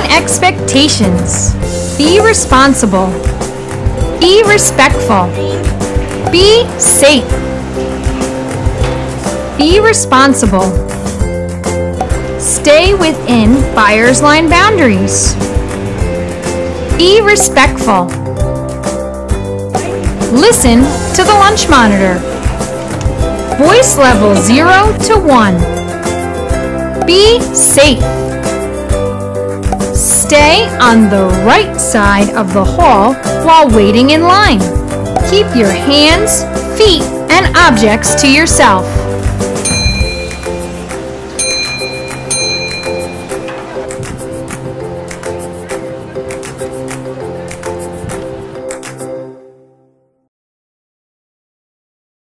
expectations. Be responsible. Be respectful. Be safe. Be responsible. Stay within buyer's line boundaries. Be respectful. Listen to the lunch monitor. Voice level 0 to 1. Be safe. Stay on the right side of the hall while waiting in line. Keep your hands, feet, and objects to yourself.